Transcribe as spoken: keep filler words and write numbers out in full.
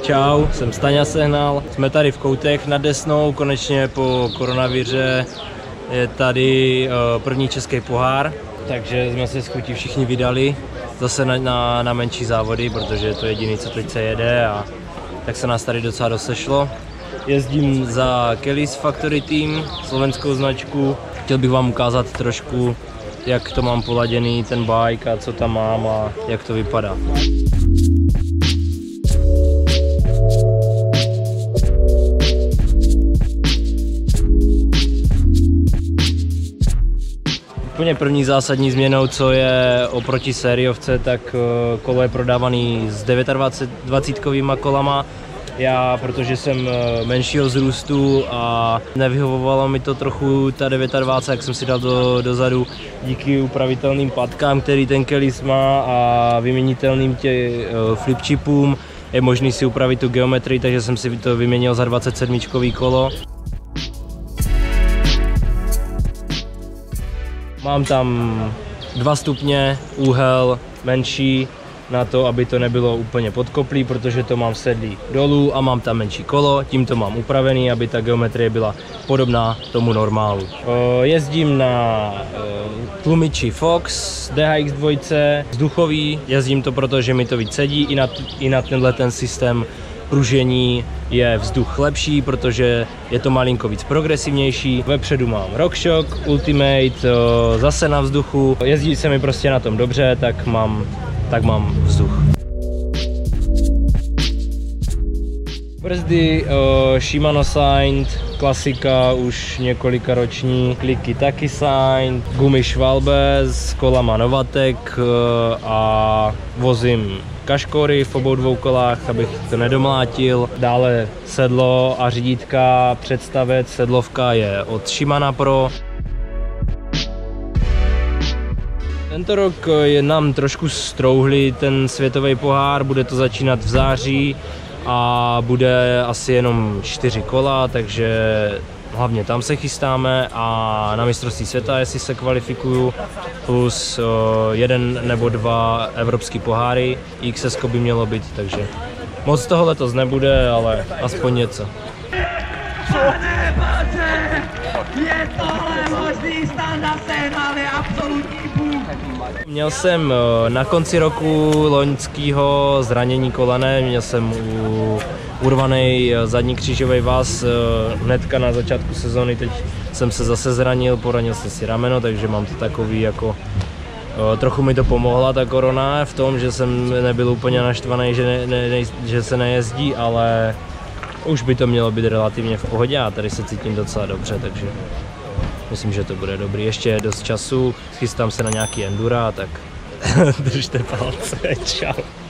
Čau, jsem Staňa Sehnal. Jsme tady v Koutech nad Desnou, konečně po koronaviře je tady uh, první český pohár, takže jsme se s chutí všichni vydali zase na, na, na menší závody, protože je to jediný, co teď se jede, a tak se nás tady docela dosešlo. Jezdím za Kellys Factory Team, slovenskou značku. Chtěl bych vám ukázat trošku, jak to mám poladěný, ten bike a co tam mám a jak to vypadá. Úplně první zásadní změnou, co je oproti sériovce, tak kolo je prodávaný s dvacítkovýma kolama. Já, protože jsem menšího vzrůstu a nevyhovovalo mi to trochu ta dvacet, jak jsem si dal do, dozadu díky upravitelným patkám, který ten Kellys má, a vyměnitelným tě flip chipům je možný si upravit tu geometrii, takže jsem si to vyměnil za dvacet sedm kolo. Mám tam dva stupně, úhel menší na to, aby to nebylo úplně podkoplý, protože to mám sedlý dolů, a mám tam menší kolo, tím to mám upravený, aby ta geometrie byla podobná tomu normálu. Jezdím na tlumiči Fox D H X dva, vzduchový, jezdím to proto, že mi to víc sedí, i na, i na tenhle ten systém pružení je vzduch lepší, protože je to malinko víc progresivnější. Vepředu mám RockShox Ultimate, zase na vzduchu, jezdí se mi prostě na tom dobře, tak mám, tak mám vzduch. Brzdy uh, Shimano Signed, klasika už několika roční, kliky taky Signed, gumy Schwalbe s kolama Novatek uh, a vozím kaškory v obou dvou kolách, abych to nedomlátil. Dále sedlo a řídítka, představec, sedlovka je od Shimano Pro. Tento rok je nám trošku strouhli ten světový pohár, bude to začínat v září a bude asi jenom čtyři kola, takže hlavně tam se chystáme, a na mistrovství světa, jestli se kvalifikuju, plus o, jeden nebo dva evropský poháry, X S by mělo být, takže moc toho letos nebude, ale aspoň něco. Je tohle možný, Standa Sehnal je absolutní bůh. Měl jsem na konci roku loňského zranění kolene, měl jsem u urvaný zadní křížový vaz hnedka na začátku sezóny, teď jsem se zase zranil, poranil jsem si rameno, takže mám to takový jako, trochu mi to pomohla ta korona v tom, že jsem nebyl úplně naštvaný, že, ne, ne, že se nejezdí, ale už by to mělo být relativně v pohodě, a tady se cítím docela dobře, takže myslím, že to bude dobrý. Ještě je dost času, chystám se na nějaký endura, tak držte palce, čau.